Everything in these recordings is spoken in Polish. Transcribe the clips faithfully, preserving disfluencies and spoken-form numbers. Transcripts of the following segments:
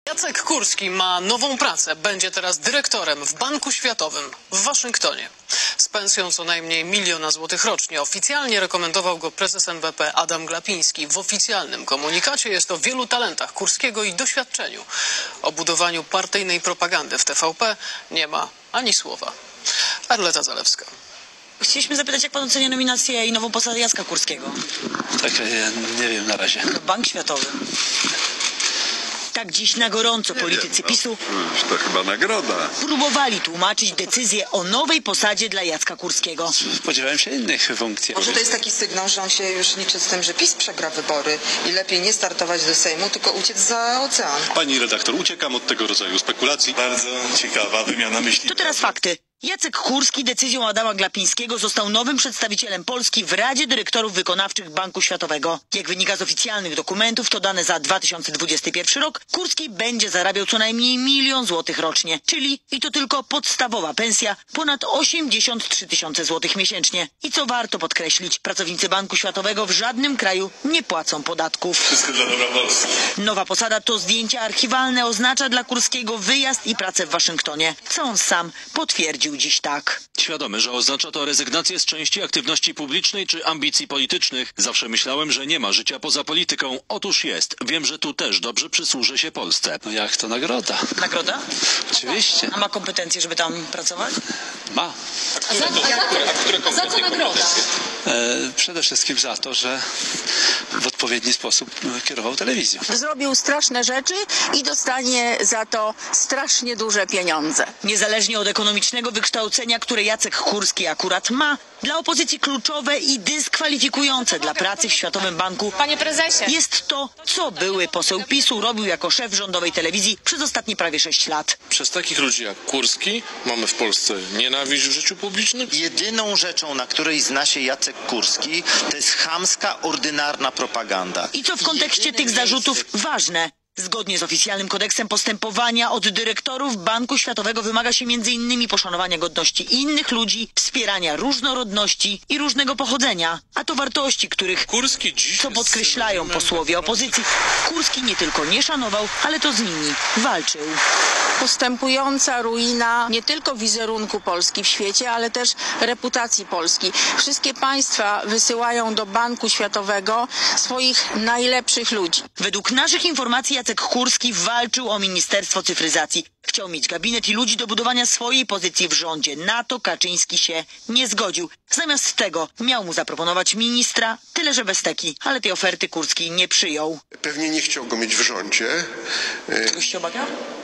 Jacek Kurski ma nową pracę. Będzie teraz dyrektorem w Banku Światowym w Waszyngtonie. Z pensją co najmniej miliona złotych rocznie. Oficjalnie rekomendował go prezes N B P Adam Glapiński. W oficjalnym komunikacie jest o wielu talentach Kurskiego i doświadczeniu. O budowaniu partyjnej propagandy w T V P nie ma ani słowa. Arleta Zalewska. Chcieliśmy zapytać, jak pan ocenia nominację i nową posadę Jacka Kurskiego? Tak, ja nie wiem na razie. Bank Światowy. Tak dziś na gorąco politycy PiSu To chyba nagroda. próbowali tłumaczyć decyzję o nowej posadzie dla Jacka Kurskiego. Spodziewałem się innych funkcji. Może to jest taki sygnał, że on się już liczy z tym, że PiS przegra wybory i lepiej nie startować do Sejmu, tylko uciec za ocean. Pani redaktor, uciekam od tego rodzaju spekulacji. Bardzo ciekawa wymiana myśli. To teraz fakty. Jacek Kurski decyzją Adama Glapińskiego został nowym przedstawicielem Polski w Radzie Dyrektorów Wykonawczych Banku Światowego. Jak wynika z oficjalnych dokumentów, to dane za dwa tysiące dwudziesty pierwszy rok, Kurski będzie zarabiał co najmniej milion złotych rocznie, czyli i to tylko podstawowa pensja, ponad osiemdziesiąt trzy tysiące złotych miesięcznie. I co warto podkreślić, pracownicy Banku Światowego w żadnym kraju nie płacą podatków. Wszystko dla dobra Polski. Nowa posada to zdjęcia archiwalne, oznacza dla Kurskiego wyjazd i pracę w Waszyngtonie, co on sam potwierdził dziś tak. Świadomy, że oznacza to rezygnację z części aktywności publicznej czy ambicji politycznych. Zawsze myślałem, że nie ma życia poza polityką. Otóż jest. Wiem, że tu też dobrze przysłuży się Polsce. No jak to nagroda? Nagroda? Oczywiście. A ma kompetencje, żeby tam pracować? Ma. A za, a za, za co nagroda? E, przede wszystkim za to, że w odpowiedni sposób kierował telewizją. Zrobił straszne rzeczy i dostanie za to strasznie duże pieniądze. Niezależnie od ekonomicznego wykształcenia, które Jacek Kurski akurat ma, dla opozycji kluczowe i dyskwalifikujące dla pracy w Światowym Banku Panie prezesie, jest to, co były poseł PiSu robił jako szef rządowej telewizji przez ostatnie prawie sześć lat. Przez takich ludzi jak Kurski mamy w Polsce nienawiść w życiu publicznym? Jedyną rzeczą, na której zna się Jacek Kurski, to jest chamska, ordynarna propaganda. I co w kontekście tych zarzutów ważne? Zgodnie z oficjalnym kodeksem postępowania od dyrektorów Banku Światowego wymaga się między innymi poszanowania godności innych ludzi, wspierania różnorodności i różnego pochodzenia. A to wartości, których, Kurski dziś co podkreślają posłowie opozycji, Kurski nie tylko nie szanował, ale to z nimi walczył. Postępująca ruina nie tylko wizerunku Polski w świecie, ale też reputacji Polski. Wszystkie państwa wysyłają do Banku Światowego swoich najlepszych ludzi. Według naszych informacji Jacek Kurski walczył o Ministerstwo Cyfryzacji. Chciał mieć gabinet i ludzi do budowania swojej pozycji w rządzie. Na to Kaczyński się nie zgodził. Zamiast tego miał mu zaproponować ministra, tyle że bez teki, ale tej oferty Kurski nie przyjął. Pewnie nie chciał go mieć w rządzie. Czegoś się obawia?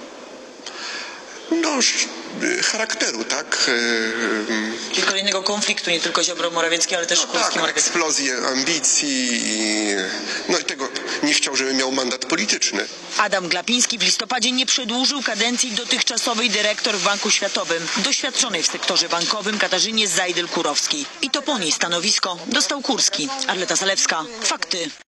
No, charakteru, tak? Czyli kolejnego konfliktu, nie tylko Ziobro-Morawiecki, ale też No Kurski. tak, eksplozję ambicji. I, no i tego nie chciał, żeby miał mandat polityczny. Adam Glapiński w listopadzie nie przedłużył kadencji dotychczasowej dyrektor w Banku Światowym, doświadczonej w sektorze bankowym Katarzynie Zajdel-Kurowskiej. I to po niej stanowisko dostał Kurski. Arleta Zalewska. Fakty.